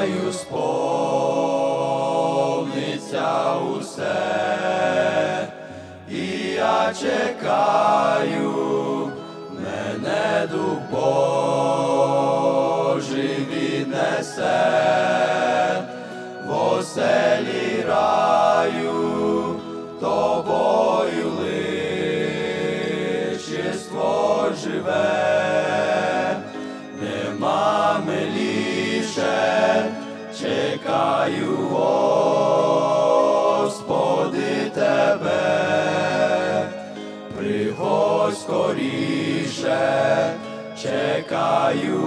знаю, сповниться усе, і я чекаю, мене Дух Божий віднесе в оселі раю, тобою лиш єство живе. Нема миліше, чекаю, Господи, Тебе. Приходь скоріше, чекаю,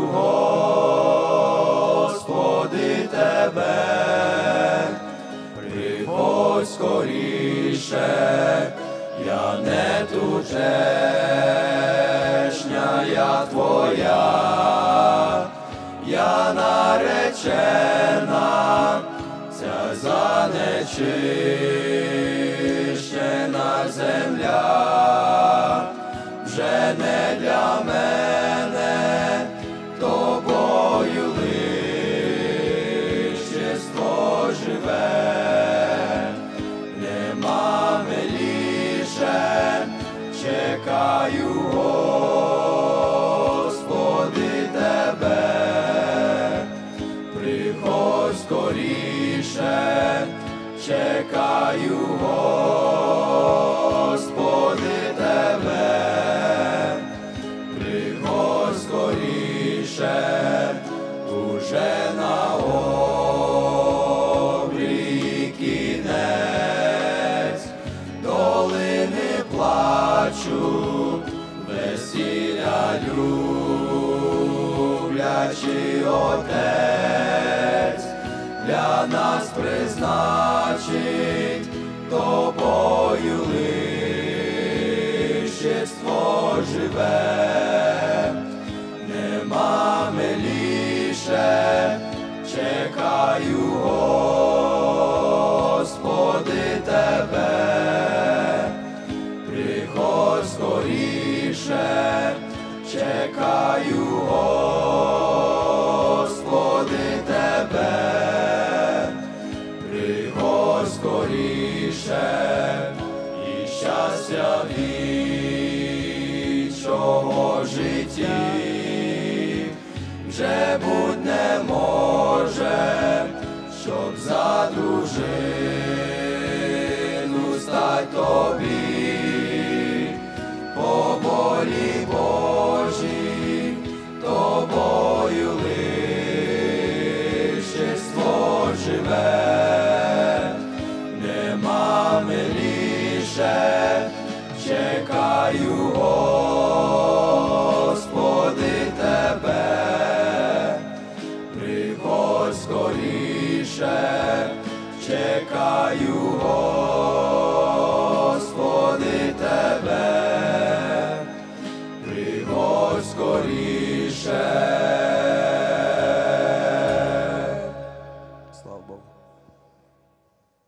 Господи, Тебе. Приходь скоріше, я не тутешня, я Твоя, я наречена, ця занечищена земля вже не для мене, тобою лиш єство живе. Нема миліше, чекаю, Господи, Тебе. Приходь скоріше, чекаю, Господи, Тебе. Приходь скоріше, уже на обрії кінець долини плачу, весілля люблячий Отець для нас призначить, тобою лиш єство живе. Нема миліше, чекаю, Господи, Тебе. Приходь скоріше, чекаю, Господи, Тебе. Приходь скоріше, і щастя вічного житті вже будь не може, щоб за дружину стать тобі, по волі Божій, тобою лиш єство живе. Нема миліше, чекаю, Господи, Тебе. Приходь скоріше, чекаю,